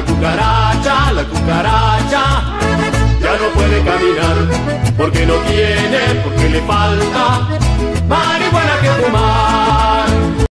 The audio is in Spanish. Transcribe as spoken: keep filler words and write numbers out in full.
cucaracha, la cucaracha ya no puede caminar, porque no tiene, porque le falta